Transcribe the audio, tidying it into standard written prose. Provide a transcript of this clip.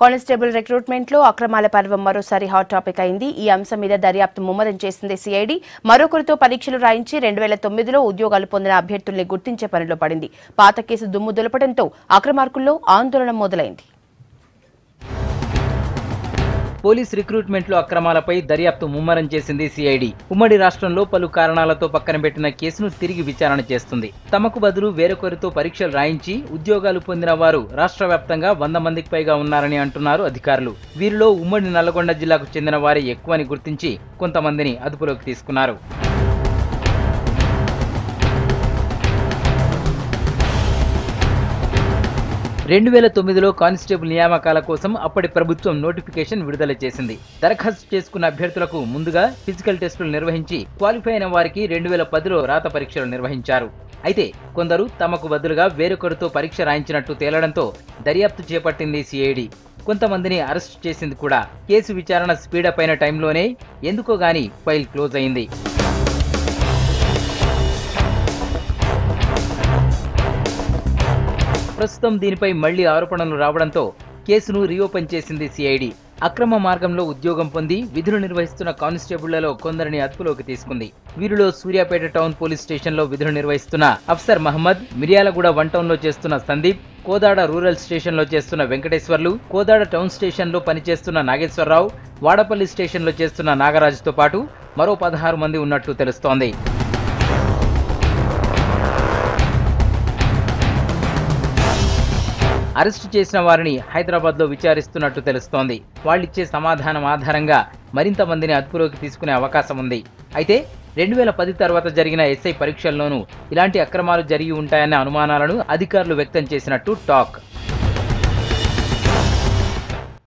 Constable recruitment లో అక్రమాల పర్వం మరోసారి హాట్ టాపిక్ అయింది. ఈ అంశం మీద దర్యాప్తు ముమ్మరం చేసింది సిఐడి. మరొకరితో పరీక్షలు రాయించి 2009లో ఉద్యోగాలు పొందిన అభ్యర్థుల్ని గుర్తించే పనిలో పడింది. పాత కేసు దుమ్ము దులపడంతో అక్రమార్కుల్లో ఆందోళన మొదలైంది. పోలీస్ రిక్రూట్మెంట్ లో అక్రమాలపై దర్యాప్తు ముమ్మరం చేసింది సిఐడి. ఉమ్మడి రాష్ట్రంలో పలు కారణాలతో పక్కన పెట్టిన కేసును తిరిగి విచారణ చేస్తుంది. తమకు బదులు వేరొకరితో పరీక్షలు రాయించి ఉద్యోగాలు పొందిన వారు రాష్ట్ర వ్యాప్తంగా 100 మందికి పైగా ఉన్నారని అంటున్నారు అధికారులు. వీరిలో ఉమ్మడి నల్లగొండ జిల్లాకు చెందిన వారే ఎక్కువని గుర్తించి కొంతమందిని అదుపులోకి తీసుకున్నారు. 2009లో కానిస్టేబుల్ నియామకాల కోసం అప్పటి ప్రభుత్వం నోటిఫికేషన్ విడుదల చేసింది. దరఖాస్తు చేసుకున్న అభ్యర్థులకు ముందుగా ఫిజికల్ టెస్టులు నిర్వహించి క్వాలిఫై అయిన వారికి 2010లో రాత పరీక్షలు నిర్వహించారు. అయితే కొందరు తమకు బదులుగా వేరొకరితో పరీక్ష రాయించినట్టు తేలడంతో దర్యాప్తు చేపట్టింది సిఐడి. కొంతమందిని అరెస్ట్ చేసింది కూడా. కేసు విచారణ స్పీడప్ అయిన టైంలోనే ఎందుకో గానీ ఫైల్ క్లోజ్ అయింది. ప్రస్తుతం దీనిపై మళ్లీ ఆరోపణలు రావడంతో కేసును రీఓపెన్ చేసింది సిఐడి. అక్రమ మార్గంలో ఉద్యోగం పొంది విధులు నిర్వహిస్తున్న కానిస్టేబుళ్లలో కొందరిని అదుపులోకి తీసుకుంది. వీరిలో సూర్యాపేట టౌన్ పోలీస్ స్టేషన్లో విధులు నిర్వహిస్తున్న అఫ్సర్ మహమ్మద్, మిర్యాలగూడ 1 టౌన్లో చేస్తున్న సందీప్, కోదాడ రూరల్ స్టేషన్లో చేస్తున్న వెంకటేశ్వర్లు, కోదాడ టౌన్ స్టేషన్లో పనిచేస్తున్న నాగేశ్వరరావు, వాడపల్లి స్టేషన్లో చేస్తున్న నాగరాజుతో పాటు మరో 16 మంది ఉన్నట్టు తెలుస్తోంది. అరెస్టు చేసిన వారిని హైదరాబాద్లో విచారిస్తున్నట్టు తెలుస్తోంది. వాళ్ళిచ్చే సమాధానం ఆధారంగా మరింత మందిని అదుపులోకి తీసుకునే అవకాశం ఉంది. అయితే 2010 తర్వాత జరిగిన ఎస్ఐ పరీక్షల్లోనూ ఇలాంటి అక్రమాలు జరిగి ఉంటాయన్న అనుమానాలను అధికారులు వ్యక్తం చేసినట్టు టాక్.